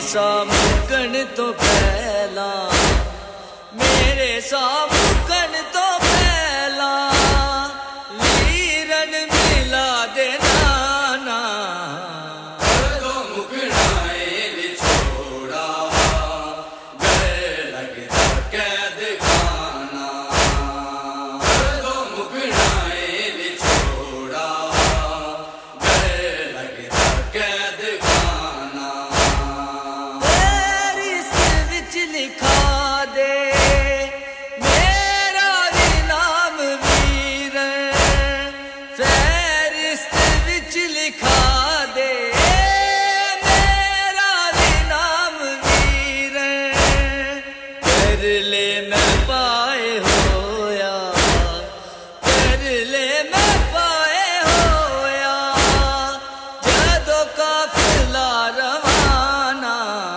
سامکن تو پہلا میرے سامکن تو پہلا لیرن ملا دے نانا تو مکڑائے چھوڑا گئے لگتا قید خانہ تو مکڑائے چھوڑا گئے لگتا قید خانہ لکھا دے میرا بھی نام ویر فہرست وچ لکھا دے میرا بھی نام ویر کر لے میں پائے ہویا کر لے میں پائے ہویا جدو قافلہ روانہ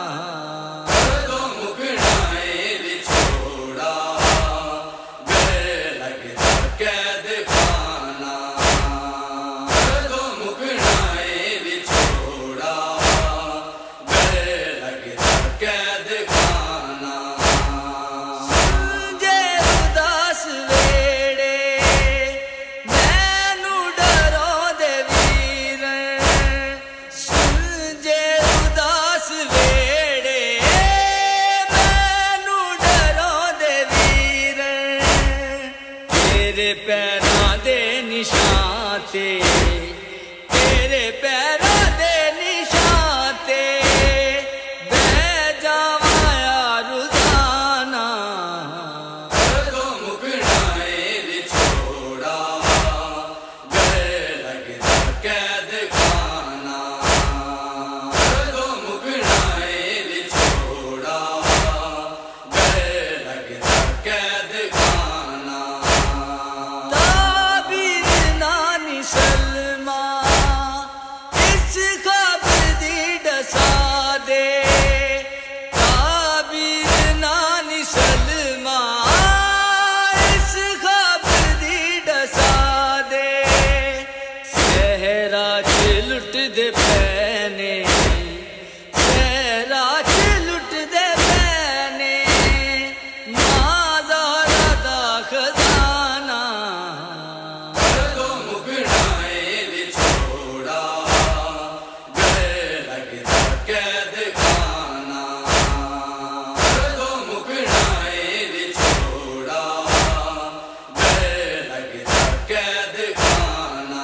تیرے پیراں دے نشان تے تیرے پیراں دے نشان تے بہ جاواں روزانہ تو مکڑائے چھوڑا گئے لگتا قید خانہ تو مکڑائے چھوڑا گئے لگتا قید خانہ لٹ دے پینے صحرا چ لٹ دے پینے مازارا دا خزانہ تو مکڑائے چھوڑا گئے لگتا قید خانہ تو مکڑائے چھوڑا گئے لگتا قید خانہ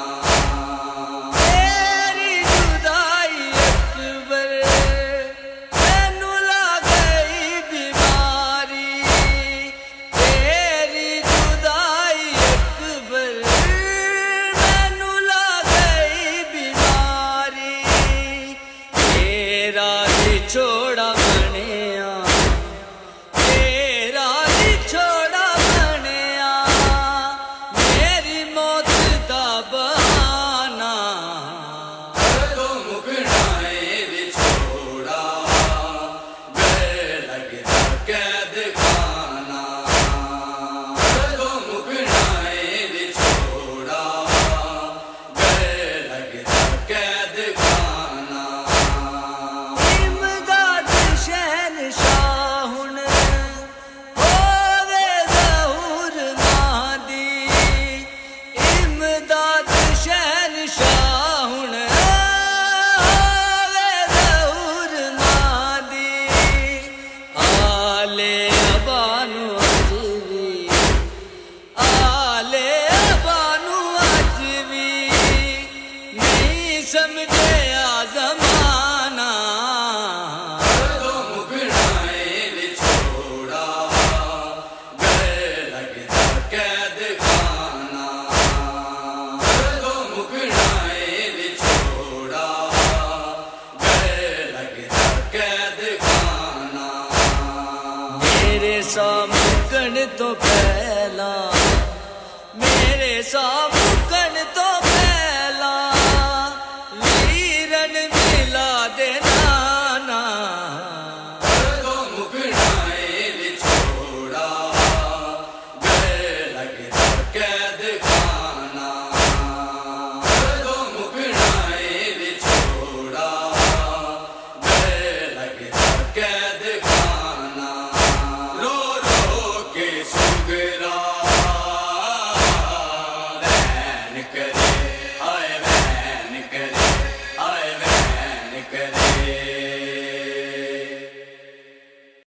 چھوڑا بنیا تیرا بھی چھوڑا بنیا میری موت دا بہانہ تو مکڑائے چھوڑا گئے لگتا قید خانہ تو مکڑائے چھوڑا گئے لگتا قید خانہ سمجھے زمانہ تو مکڑائے چھوڑا گئے لگتا قید خانہ تو مکڑائے چھوڑا گئے لگتا قید خانہ میرے سامکن تو پہلا میرے سامکن تو پہلا لیرن ملا دے نانا تو مکڑائے چھوڑا گئے لگتا قید خانہ تو مکڑائے چھوڑا گئے لگتا کرے